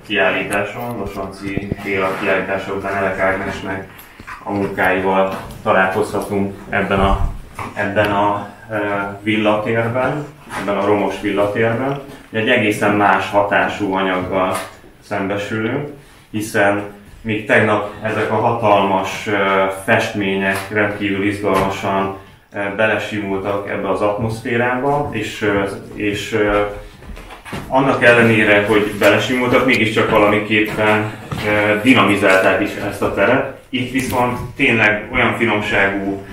kiállításon, Losonci téla kiállításokban Elek Ágnesnek a munkáival találkozhatunk ebben a villatérben, ebben a romos villatérben. Egy egészen más hatású anyaggal szembesülünk, hiszen még tegnap ezek a hatalmas festmények rendkívül izgalmasan belesimultak ebbe az atmoszférába, és annak ellenére, hogy belesimultak, mégiscsak valamiképpen dinamizálták is ezt a teret. Itt viszont tényleg olyan finomságú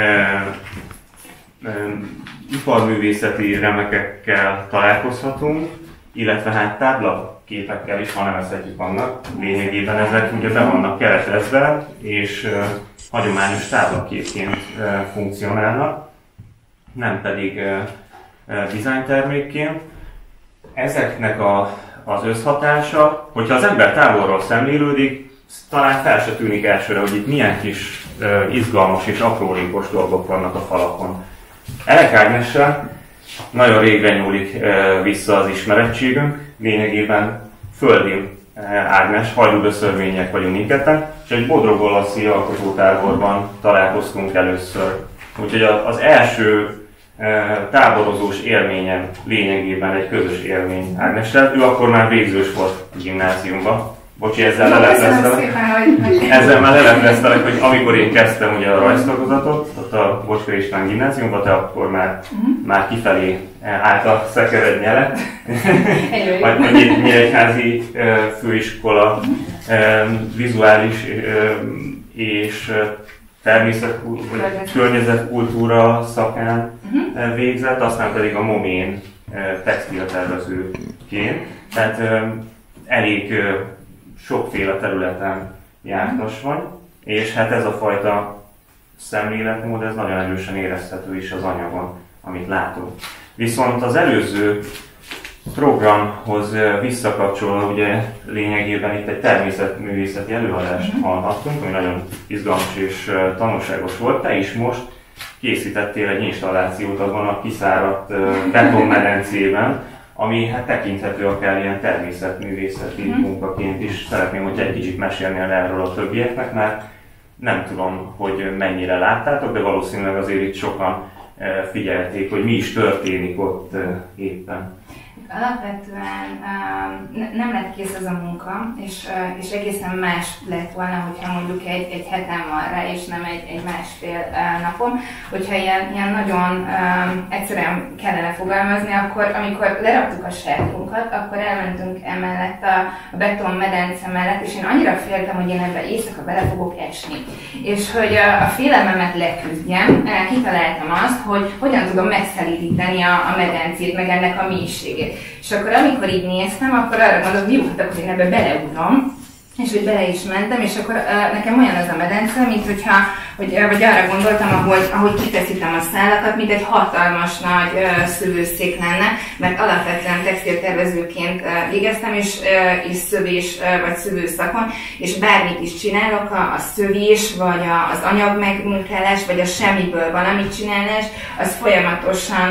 iparművészeti remekekkel találkozhatunk, illetve hát táblaképekkel is, ha nevezhetjük annak. Lényegében ezek ugye be vannak keretezve, és hagyományos táblaképként funkcionálnak, nem pedig dizájntermékként. Ezeknek az összhatása, hogyha az ember távolról szemlélődik, talán fel se tűnik elsőre, hogy itt milyen kis izgalmas és aprólékos dolgok vannak a falakon. Elek Ágnessel nagyon régre nyúlik vissza az ismerettségünk, lényegében földi Ágnes, hajdúböszörmények vagyunk mindketten, és egy bodrogolaszi alkotótáborban találkoztunk először. Úgyhogy az első táborozós élményem lényegében egy közös élmény Ágnessel. Ő akkor már végzős volt a gimnáziumban. Bocsi, ezzel már lelepleztelek, hogy amikor én kezdtem ugye a rajztagozatot, ott a Bocska István gimnáziumban, te akkor már kifelé állt a szekered nyele. A Nyíregyházi főiskola vizuális és környezetkultúra szakán végzett, aztán pedig a Momén textiltervezőként. Tehát elég sokféle területen jártas vagy, és hát ez a fajta szemléletmód, ez nagyon erősen érezhető is az anyagon, amit látunk. Viszont az előző programhoz visszakapcsolva, ugye lényegében itt egy természetművészeti előadást hallhattunk, ami nagyon izgalmas és tanulságos volt. Te is most készítettél egy installációt abban a kiszáradt betonmedencében, ami hát tekinthető akár ilyen természetművészeti munkaként is. Szeretném, hogy egy kicsit mesélnél erről a többieknek, mert nem tudom, hogy mennyire láttátok, de valószínűleg azért itt sokan figyelték, hogy mi is történik ott éppen. Alapvetően nem lett kész ez a munka, és egészen más lett volna, hogyha mondjuk egy hetem van rá, és nem egy másfél napom. Hogyha ilyen nagyon egyszerűen kellene fogalmazni, akkor amikor leraktuk a sátrunkat, akkor elmentünk emellett a betonmedence mellett, és én annyira féltem, hogy én ebbe éjszaka bele fogok esni. És hogy a félelmemet leküzdjem, kitaláltam azt, hogy hogyan tudom megszelídíteni a medencét, meg ennek a mélységét. És akkor amikor így néztem, akkor arra gondoltam, hogy jó, hát akkor én ebbe beleugrom, és hogy bele is mentem, és akkor nekem olyan az a medence, mint hogyha, vagy arra gondoltam, ahogy kifeszítem a szálakat, mint egy hatalmas nagy szövőszék lenne, mert alapvetően textiltervezőként végeztem, és szövés vagy szövőszakon, és bármit is csinálok, a szövés, vagy az anyag megmunkálás, vagy a semmiből valamit csinálás, az folyamatosan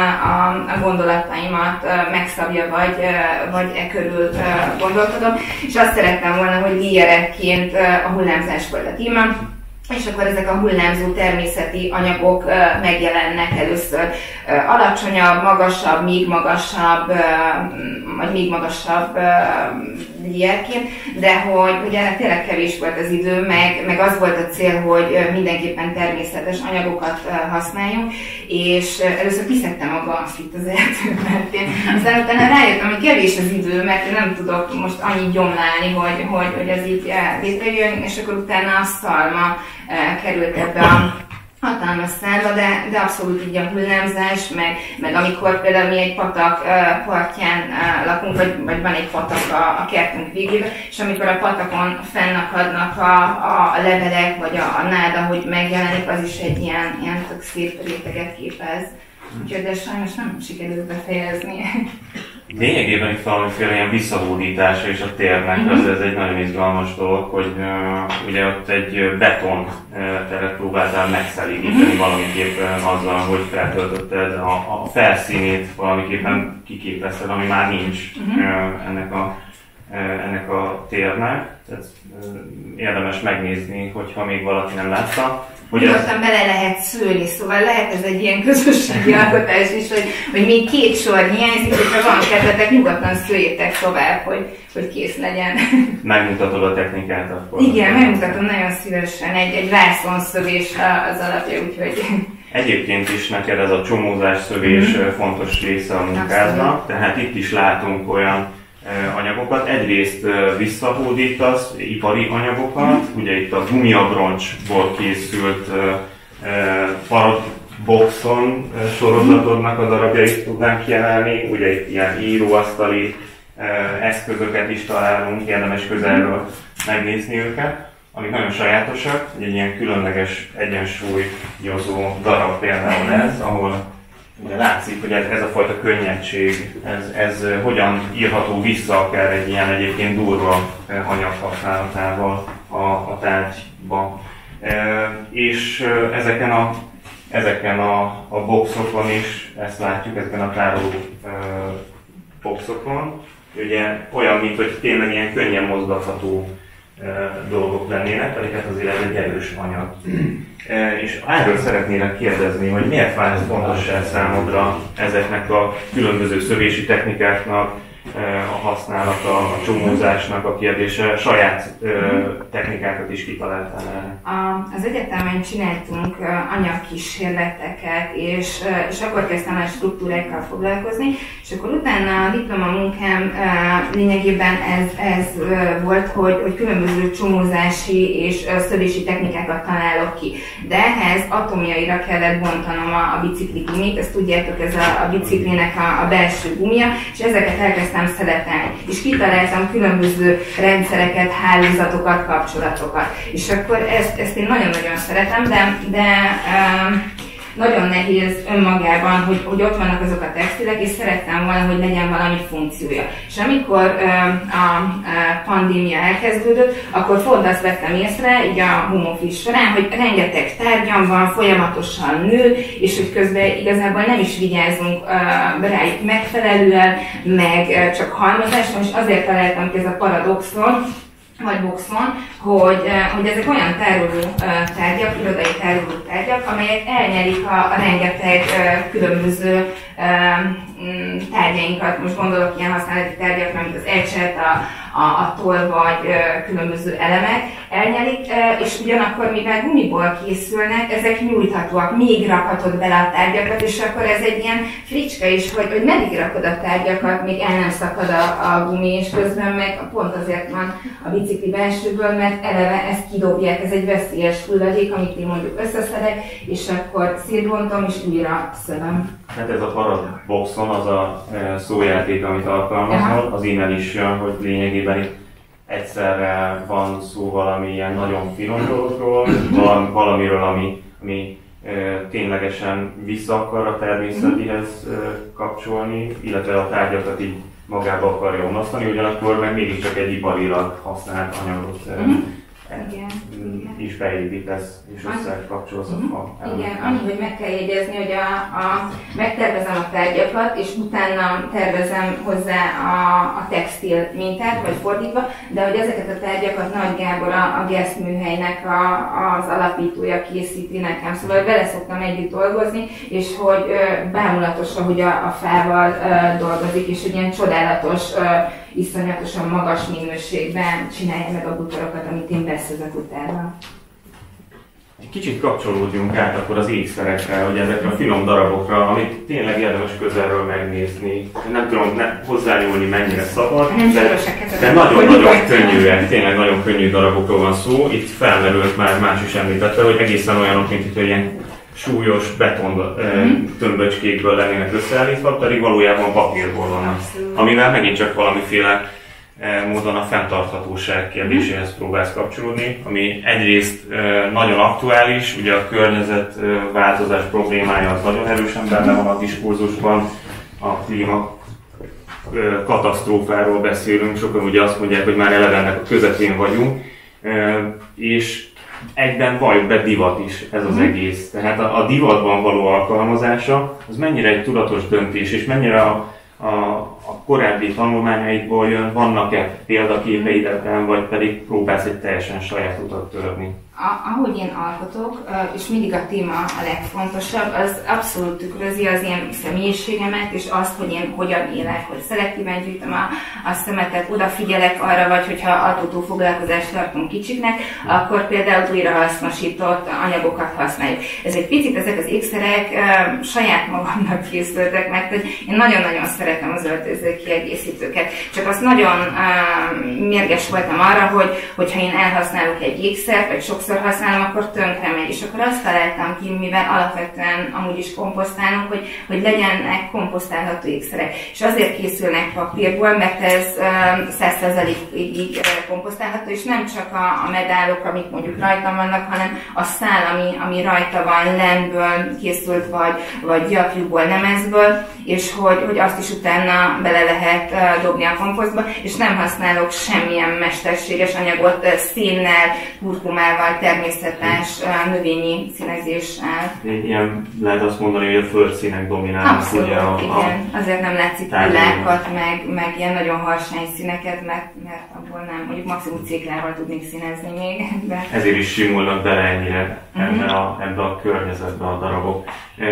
a gondolataimat megszabja, vagy e körül gondolkodom, és azt szerettem volna, hogy líjerekként a hullámzás volt a téma, és akkor ezek a hullámzó természeti anyagok megjelennek először alacsonyabb, magasabb, még magasabb, vagy még magasabb líjerként, de hogy ennek tényleg kevés volt az idő, meg az volt a cél, hogy mindenképpen természetes anyagokat használjunk, és először kiszedtem a ganszt itt az erdő mentén. Aztán utána rájöttem, hogy kevés az idő, mert nem tudok most annyit gyomlálni, hogy ez így létrejön, és akkor utána a szalma került ebbe a hatalmas szárba, de abszolút így a hullámzás, meg amikor például mi egy patak partján lakunk, vagy van egy patak a kertünk végében, és amikor a patakon fennakadnak a levelek, vagy a nád, ahogy megjelenik, az is egy ilyen tök szép réteget képez. Úgyhogy de sajnos nem sikerült befejezni. Lényegében itt valamiféle ilyen visszahódítása is a térnek, ez egy nagyon izgalmas dolog, hogy ugye ott egy beton teret próbáltál megszelídíteni valamiképpen azzal, hogy feltöltötted a felszínét, valamiképpen kiképezted, ami már nincs ennek a ennek a térnek. Tehát érdemes megnézni, hogyha még valaki nem látta. Nyugodtan bele lehet szülni, szóval lehet ez egy ilyen közösségi alkotás is, hogy még 2 sor hiányzik, hogyha van kedvetek, nyugodtan szüljétek tovább, hogy kész legyen. Megmutatod a technikát akkor? Igen, megmutatom nagyon szívesen, egy vászonszövés az alapja, úgyhogy... Egyébként is neked ez a csomózás, szövés fontos része a munkádnak, tehát itt is látunk olyan anyagokat. Egyrészt visszahódítasz ipari anyagokat, ugye itt a gumiabroncsból készült paradboxon sorozatodnak a darabjait tudnánk kiemelni, ugye itt ilyen íróasztali eszközöket is találunk, érdemes közelről megnézni őket, amik nagyon sajátosak, egy ilyen különleges egyensúlyozó darab például ez, ahol ugye látszik, hogy ez a fajta könnyedség, ez hogyan írható vissza akár egy ilyen egyébként durva anyag használatával a tárgyba. És ezeken a boxokon is, ezt látjuk, ezeken a tároló boxokon, ugye olyan, mint hogy tényleg ilyen könnyen mozgatható dolgok lennének, amiket azért ez egy erős anyag. És erről szeretnélek kérdezni, hogy miért vált ez fontos számodra ezeknek a különböző szövési technikáknak a használata, a csomózásnak a kérdése, saját technikákat is kitaláltál erre? Az egyetemen csináltunk anyagkísérleteket, és akkor kezdtem el struktúrákkal foglalkozni, és akkor utána a diplomamunkám lényegében ez volt, hogy különböző csomózási és szövési technikákat találok ki. De ehhez atomjaira kellett bontanom a bicikli gumit, ezt tudjátok, ez a biciklinek a belső gumia, és ezeket elkezdtem szeletelni. És kitaláltam különböző rendszereket, hálózatokat, kapcsolatokat. És akkor ezt én nagyon-nagyon szeretem, de nagyon nehéz önmagában, hogy ott vannak azok a textilek, és szerettem volna, hogy legyen valami funkciója. És amikor a pandémia elkezdődött, akkor pont azt vettem észre, így a home office során, hogy rengeteg tárgyam van, folyamatosan nő, és hogy közben igazából nem is vigyázunk rájuk megfelelően, meg csak halmozáson, és azért találtam ki ez a paradoxon, vagy boxon, hogy ezek olyan tároló tárgyak, irodai tároló tárgyak, amelyek elnyelik a rengeteg különböző tárgyainkat. Most gondolok ilyen használati tárgyakra, mint az ecset, a toll vagy különböző elemek elnyelik, és ugyanakkor, mivel gumiból készülnek, ezek nyújthatóak, még rakhatod bele a tárgyakat, és akkor ez egy ilyen fricska is, hogy meddig rakod a tárgyakat, még el nem szakad a gumi, és közben meg pont azért van a bicikli belsőből, mert eleve ezt kidobják, ez egy veszélyes hulladék, amit én mondjuk összeszedek, és akkor szétbontom, és újra szövöm. Hát ez a paraboxon az a szójáték, amit alkalmazol, az innen is jön, hogy lényegében itt egyszerre van szó valami ilyen nagyon finom dologról, valamiről, ami ténylegesen vissza akar a természetihez kapcsolni, illetve a tárgyakat így magába akarja omlasztani, ugyanakkor meg mégiscsak egy iparilag használt anyagot is beépítesz és összekapcsolsz. Igen, annyi, hogy meg kell jegyezni, hogy megtervezem a tárgyakat, és utána tervezem hozzá a textil mintát, vagy fordítva, de hogy ezeket a tárgyakat Nagy Gábor, a Guest műhelynek az alapítója készíti nekem. Szóval vele szoktam együtt dolgozni, és hogy bámulatosan, hogy a fával dolgozik, és hogy ilyen csodálatos, iszonyatosan magas minőségben csinálja meg a butorokat, amit én beszélek utána. Egy kicsit kapcsolódjunk át akkor az ékszerekre, hogy ezekre a finom darabokra, amit tényleg érdemes közelről megnézni. Nem tudom hozzányúlni mennyire szabad, de nagyon-nagyon könnyűek, tényleg nagyon könnyű darabokról van szó. Itt felmerült már más is említette, hogy egészen olyanok, mint itt ilyen súlyos beton tömböcskékből lennének összeállítva, pedig valójában papírból vannak. Amivel megint csak valamiféle módon a fenntarthatóság kérdéséhez próbálsz kapcsolódni, ami egyrészt nagyon aktuális, ugye a környezetváltozás problémája az nagyon erősen benne van a diskurzusban, a klíma katasztrófáról beszélünk, sokan ugye azt mondják, hogy már eleve ennek a közepén vagyunk, és egyben valljuk be divat is ez az egész. Tehát a divatban való alkalmazása, az mennyire egy tudatos döntés, és mennyire a korábbi tanulmányaidból jön, vannak-e példaképeid ebben, vagy pedig próbálsz egy teljesen saját utat törni? Ahogy én alkotok, és mindig a téma a legfontosabb, az abszolút tükrözi az én személyiségemet, és azt, hogy én hogyan élek, hogy szelektíven gyűjtöm a szemetet, odafigyelek arra, vagy hogyha alkotó foglalkozást tartunk kicsiknek, akkor például újrahasznosított anyagokat használjuk. Ez egy picit, ezek az ékszerek saját magamnak készültek, mert én nagyon-nagyon szeretem az öltöző kiegészítőket. Csak azt nagyon mérges voltam arra, hogy ha én elhasználok egy ékszert, vagy sokszor használom, akkor tönkre megy. És akkor azt találtam ki, mivel alapvetően amúgy is komposztálunk, hogy legyenek komposztálható ékszerek. És azért készülnek papírból, mert ez 100%-ig komposztálható, és nem csak a medálok, amik mondjuk rajtam vannak, hanem a szál, ami rajta van, lenből készült, vagy gyapjúból, nemezből, és hogy azt is utána bele lehet dobni a komposztba, és nem használok semmilyen mesterséges anyagot szénnel, kurkumával, természetes növényi színezéssel. Ilyen lehet azt mondani, hogy a földszínek dominálnak. Abszolút, ugye igen. Azért nem látszik villákat, meg ilyen nagyon harsány színeket, mert abból nem, mondjuk maximum céklával tudnék színezni még. De... Ezért is simulnak bele ennyire ebbe a környezetbe a darabok.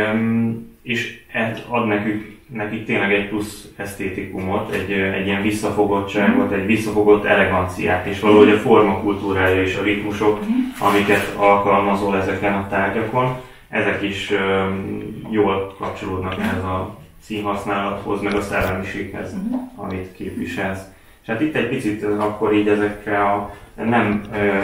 És ez ad nekik tényleg egy plusz esztétikumot, egy ilyen visszafogottságot, egy visszafogott eleganciát, és valahogy a formakultúrája és a ritmusok, amiket alkalmazol ezeken a tárgyakon, ezek is jól kapcsolódnak ehhez a színhasználathoz, meg a szellemiséghez, amit képviselsz. És hát itt egy picit akkor így ezekkel a nem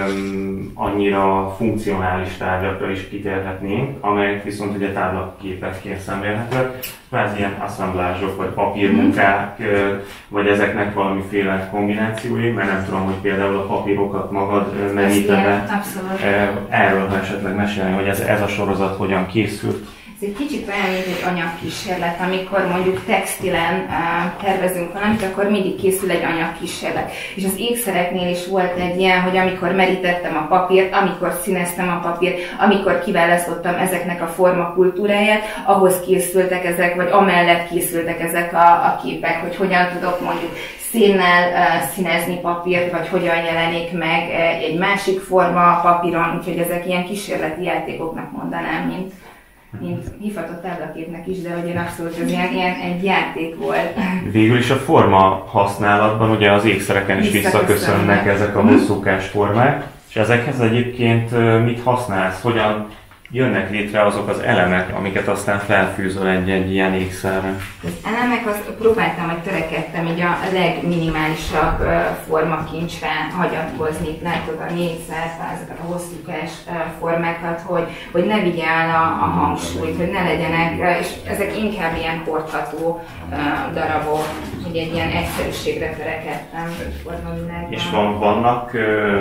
annyira funkcionális tárgyakra is kitérhetnénk, amelyek viszont ugye táblaképekként szemlélhetőek, kvázi ilyen assemblázsok, vagy papírmunkák, vagy ezeknek valamiféle kombinációi, mert nem tudom, hogy például a papírokat magad meríted be. Erről ha esetleg mesélni, hogy ez a sorozat hogyan készült. Ez egy kicsit olyan, mint egy anyagkísérlet, amikor mondjuk textilen tervezünk valamit, akkor mindig készül egy anyagkísérlet. És az ékszereknél is volt egy ilyen, hogy amikor merítettem a papírt, amikor színeztem a papírt, amikor kiválasztottam ezeknek a formakultúráját, ahhoz készültek ezek, vagy amellett készültek ezek a képek, hogy hogyan tudok mondjuk szénnel színezni papírt, vagy hogyan jelenik meg egy másik forma a papíron, úgyhogy ezek ilyen kísérleti játékoknak mondanám, mint hívhatott táblaképnek is, de hogy én abszolút ez ilyen egy játék volt. Végül is a forma használatban ugye az ékszereken is visszaköszönnek ezek a hosszúkás formák, és ezekhez egyébként mit használsz? Hogyan jönnek létre azok az elemek, amiket aztán felfűzöl egy ilyen ékszerre? Az elemek, azt próbáltam, hogy törekedtem így a legminimálisabb formakincsre hagyatkozni. Látod a négyszert, ezeket a hosszúkás formákat, hogy ne vigye el a hangsúlyt, hogy ne legyenek, és ezek inkább ilyen hordható darabok, hogy egy ilyen egyszerűségre törekedtem formavilágban. És vannak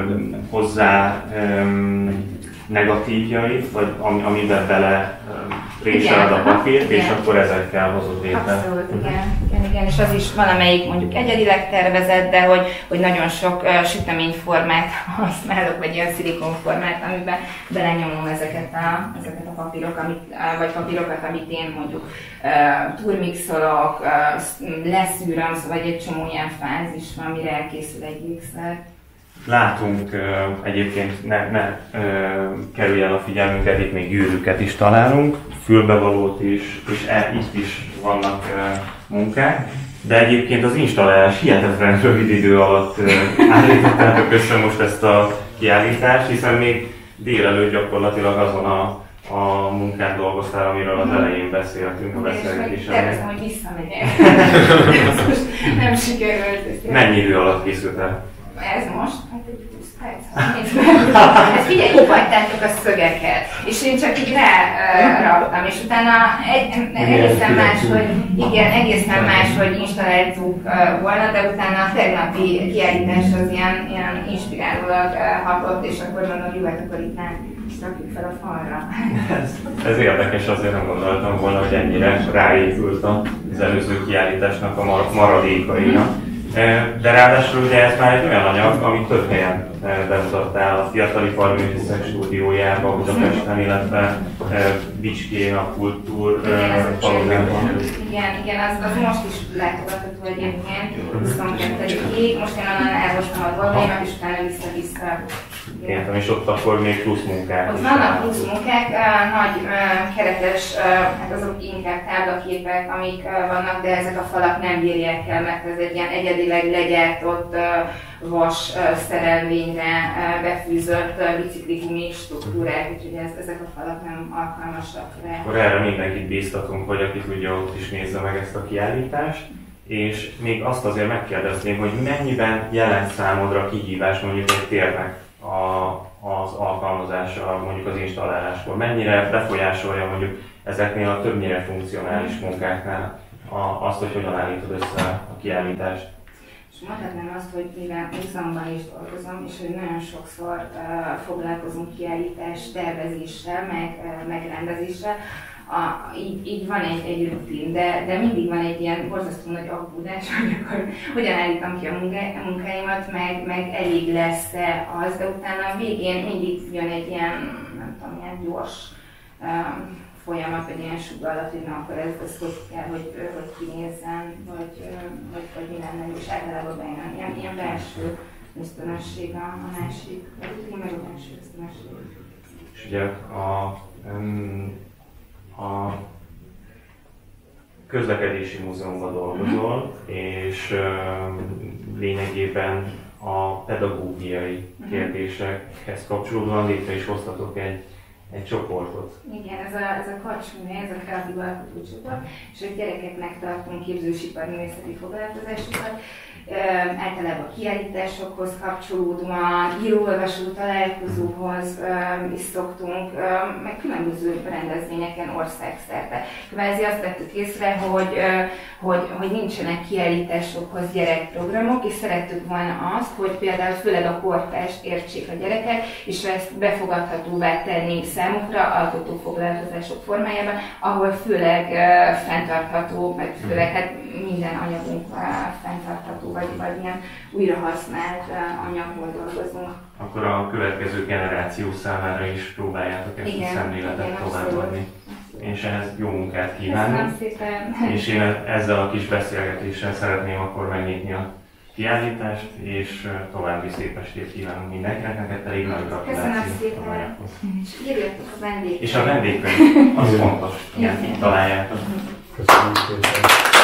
hozzá negatívjai, vagy amiben bele préseled a papírt, és akkor ezekkel hozod létre. Abszolút, igen. És az is valamelyik mondjuk egyedileg tervezett, de hogy nagyon sok süteményformát használok, vagy ilyen szilikonformát, amiben belenyomom ezeket a papírokat, amit én mondjuk turmixolok, leszűröm, vagy egy csomó ilyen fázis van, amire elkészül egy ékszer. Látunk egyébként, ne kerülj el a figyelmünket, itt még gyűrűket is találunk, fülbevalót is, és itt is vannak munkák, de egyébként az installálás hihetetlen rövid idő alatt állítottátok össze most ezt a kiállítást, hiszen még délelőtt gyakorlatilag azon a munkán dolgoztál, amiről az elején beszéltünk a beszélgetésen. Tervezem, hogy visszamegyek. Ez most nem sikerült. Mennyi idő alatt készültél? Ez most? Hát egy 20 perc. Hát figyelj, kihagytátok a szögeket, és én csak így ráraktam, és utána egészen más, hogy installáltuk volna, de utána a tegnapi kiállítás az ilyen inspirálólag hatott, és akkor mondom, jó, hát akkor itt rakjuk fel a falra. Ez érdekes, azért nem gondoltam volna, hogy ennyire ráépült az előző kiállításnak a maradékaira. De ráadásul ugye ez már egy olyan anyag, amit több helyen bemutattál a Fiatalipar Művészek Stúdiójában Budapesten, illetve Bicskén a Kultúr Faludában. Igen, az most is látogatható egyébként, 22-ig. Most én onnan elhoztam a dolgaimat, és utána vissza-vissza. Értem, és ott akkor még plusz munkák. Ott vannak plusz munkák, nagy keretes, hát azok inkább táblaképek, amik vannak, de ezek a falak nem bírják el, mert ez egy ilyen egyedileg legyártott vas szerelvényre befűzött bicikligumi struktúrák, úgyhogy ezek a falak nem alkalmasak rá. Akkor erre mindenkit bíztatunk, hogy aki tudja, ott is nézze meg ezt a kiállítást. És még azt azért megkérdezném, hogy mennyiben jelent számodra kihívás mondjuk egy térnek az alkalmazása, mondjuk az installáláskor? Mennyire befolyásolja mondjuk ezeknél a többnyire funkcionális munkáknál azt, hogy hogyan állítod össze a kiállítást? És mondhatnám azt, hogy mivel múzeumban is dolgozom, és hogy nagyon sokszor foglalkozunk kiállítás tervezéssel, meg rendezéssel, így van egy rutin, de mindig van egy ilyen borzasztó nagy aggódás, hogy akkor hogyan állítom ki a munkáimat, meg elég lesz-e az, de utána a végén mindig jön egy ilyen, nem tudom, ilyen gyors folyamat, vagy ilyen sugallat, hogy na, akkor ez hogy kell, hogy kinézzen, vagy mi lenne, és általában bejön ilyen belső ösztönösség a másik, vagy rutin, meg a belső ösztönösség. És ugye a közlekedési múzeumban dolgozol, és lényegében a pedagógiai kérdésekhez kapcsolódóan létre is hoztatok egy csoportot. Igen, ez a karcsúmű, ez a kreatív alkotócsoport, és a gyerekeknek tartunk képzősipar-művészeti foglalkozásokat. Általában kiállításokhoz kapcsolódóan, író-olvasó találkozóhoz is szoktunk, meg különböző rendezvényeken országszerte. Kvázi azt vettük észre, hogy nincsenek kiállításokhoz gyerekprogramok, és szerettük volna azt, hogy például főleg a kortást értsék a gyerekek, és ezt befogadhatóvá tenni számukra alkotófoglalkozások formájában, ahol főleg fenntartható, meg főleg hát minden anyagunk fenntartható, vagy ilyen újrahasznált anyagból dolgozunk. Akkor a következő generáció számára is próbáljátok ezt a szemléletet továbbadni. És ehhez jó munkát kívánok. Köszönöm szépen. És én ezzel a kis beszélgetéssel szeretném akkor megnyitni a kiállítást, és további szép estét kívánunk mindenkinek, neked pedig nagy gratuláció. Köszönöm szépen. És írjatok a vendégkönyvet. És a vendégkönyv, az fontos, igen, találjátok. Köszönöm szépen.